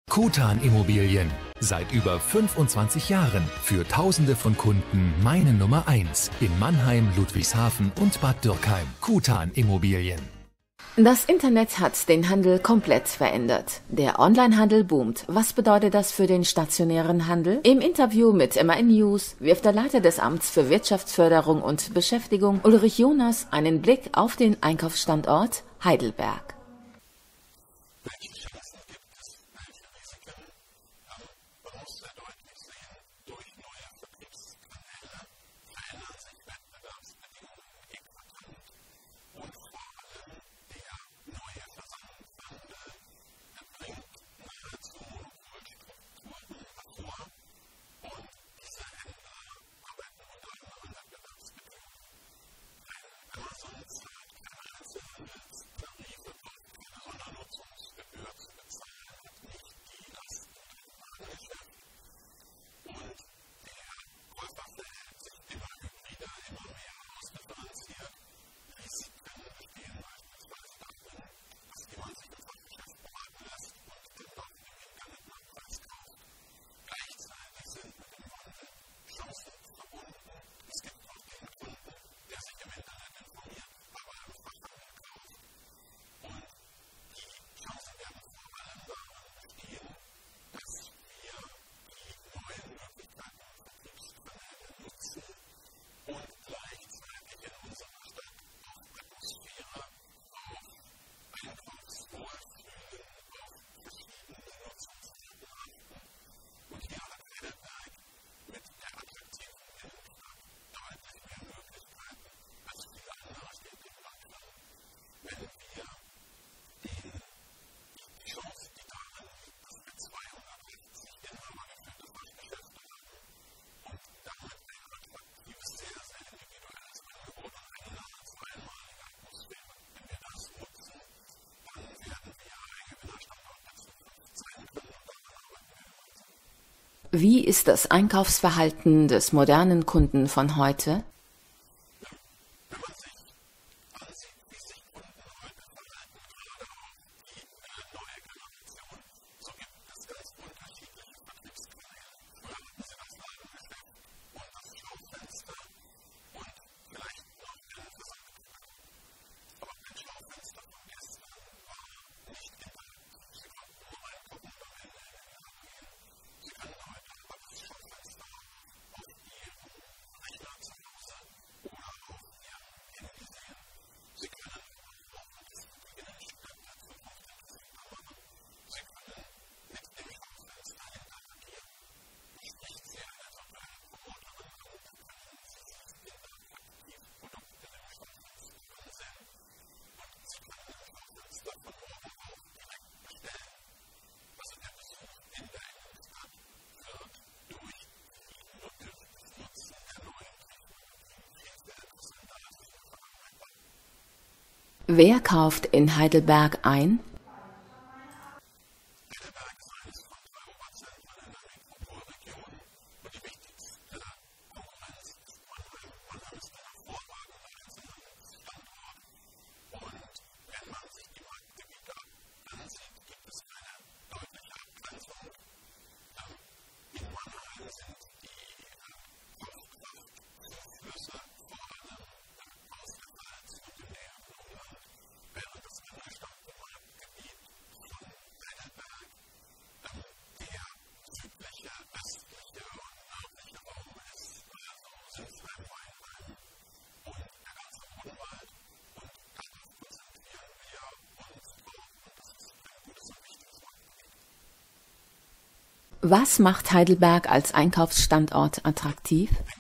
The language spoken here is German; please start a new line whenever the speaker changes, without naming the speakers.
Kutan Immobilien. Seit über 25 Jahren für Tausende von Kunden meine Nummer 1 in Mannheim, Ludwigshafen und Bad Dürkheim. Kutan Immobilien.
Das Internet hat den Handel komplett verändert. Der Onlinehandel boomt. Was bedeutet das für den stationären Handel? Im Interview mit MAN News wirft der Leiter des Amts für Wirtschaftsförderung und Beschäftigung, Ulrich Jonas, einen Blick auf den Einkaufsstandort Heidelberg. Wie ist das Einkaufsverhalten des modernen Kunden von heute? Wer kauft in Heidelberg ein? Was macht Heidelberg als Einkaufsstandort attraktiv?